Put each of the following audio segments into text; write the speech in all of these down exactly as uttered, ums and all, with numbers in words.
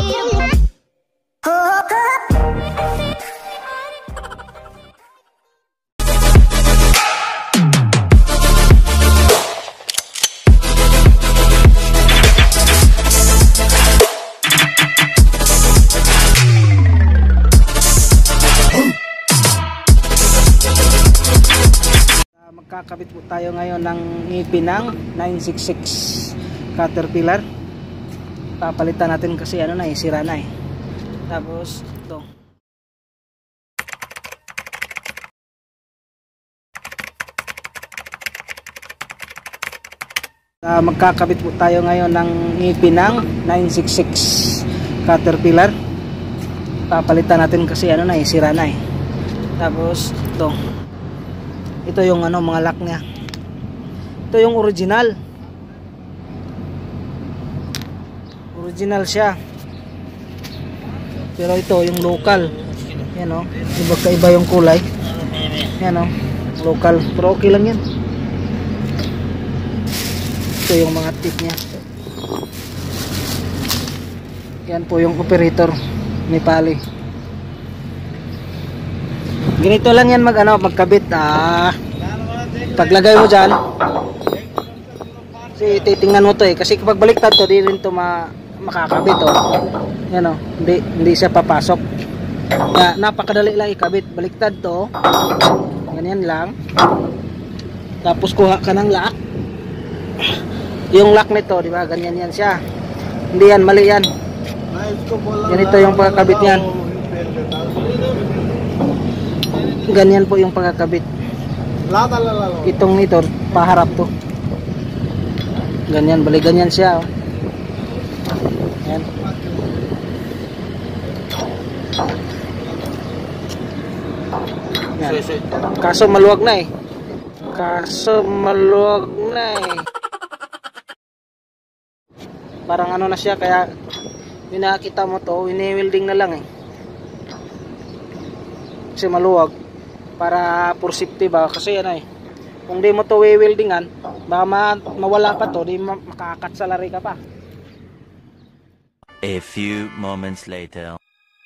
Magkakabit po tayo ngayon ng ngipin ng nine sixty-six Caterpillar. Papalitan natin kasi ano na eh, sira na eh. Tapos ito. Uh, magkakabit po tayo ngayon ng ngipin ng nine sixty-six Caterpillar. Papalitan natin kasi ano na eh, sira na eh. Tapos ito. Ito yung ano, mga lock niya. Ito yung original. Original siya. Pero ito yung local. Yan o. Iba kaiba yung kulay. Yan o. Local. Pero okay lang yan. Ito yung mga tip niya. Yan po yung operator ni Pali. Ganito lang yan mag ano, magkabit. Ah, paglagay mo dyan, kasi titingnan mo to eh, kasi kapag baliktad to, di rin to ma makakabit oh. Yan oh, hindi, hindi siya papasok. Kaya napakadali lang ikabit. Baliktad to, ganyan lang. Tapos kuha ka ng lock. Yung lock nito, di ba, ganyan yan siya. Hindi yan, mali yan. Ganito yung pagkakabit yan. Ganyan po yung pagkakabit. Itong ito, paharap to. Ganyan, balik ganyan siya. Oh. Yan. Yan. Kaso maluwag na eh. Kaso maluwag na eh. Parang ano na siya, kaya pinakita mo to, ini-welding na lang eh. Kasi maluwag. Para for safety ba, kasi ano eh, kung di mo to weldingan, baka ma mawala pa to, di ma makakat sa lari ka pa. A few moments later.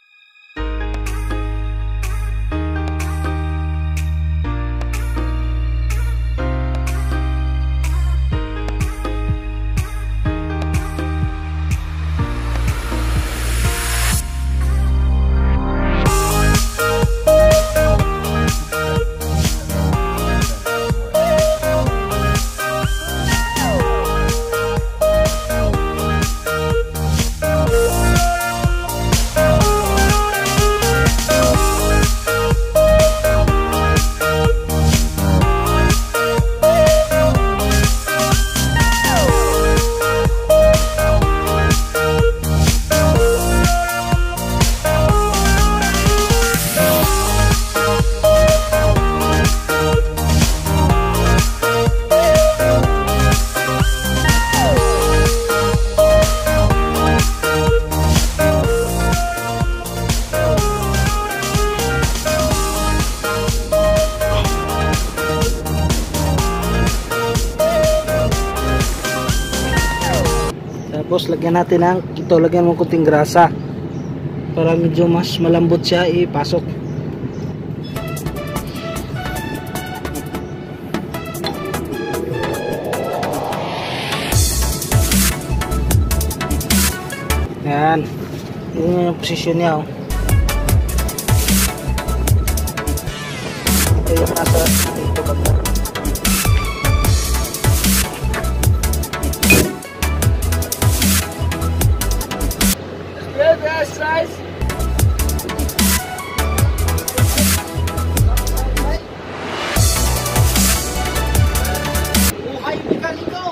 Tapos lagyan natin ng ito, lagyan mo kunting grasa para medyo mas malambot siya ipasok. Yan, yun yung posisyon niya oh. Ito yung nasa ito banda. Size. Buhay mekaniko.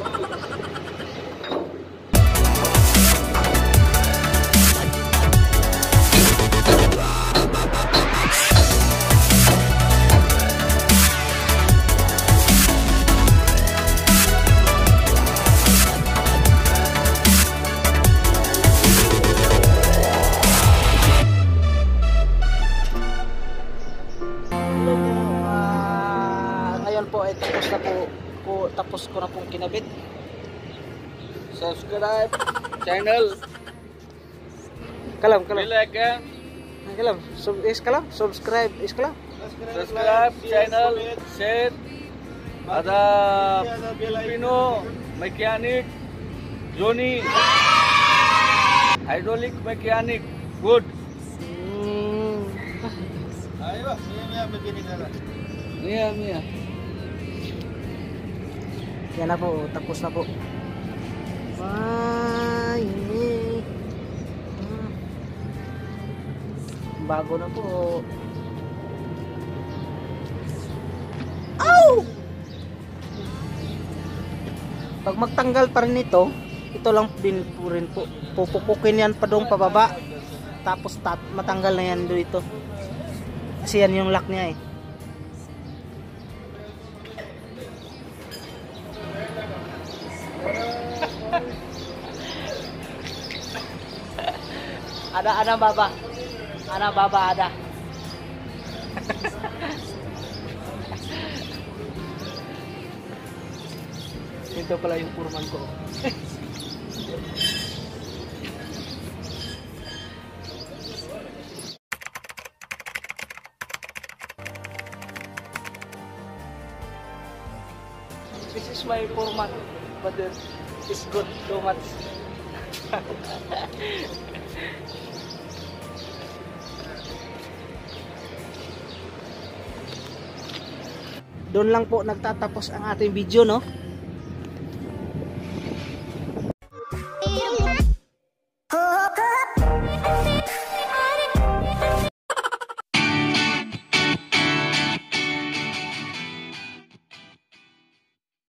Po ay tapos na po, po tapos ko na pong kinabit. Subscribe channel. Kalam, kalam. like and Kalam. Sub is kalam. Subscribe is kalam. subscribe channel, share. Ada Filipino mechanic Johnny, hydraulic mechanic, good. Hmm. Ayo, Mia begini kan. Mia, Mia. Yan na po, tapos na po. Ay, hmm. Bago na po. Ow! Pag magtanggal pa rin ito, ito lang din po rin po. Pupukukin yan pa doon pababa. Tapos tat matanggal na yan dito. Kasi yan yung lock niya eh. Ada ada baba. Ada baba ada. Ito pala yung purman ko. This is my foreman, but it's good too much. Doon lang po nagtatapos ang ating video, no?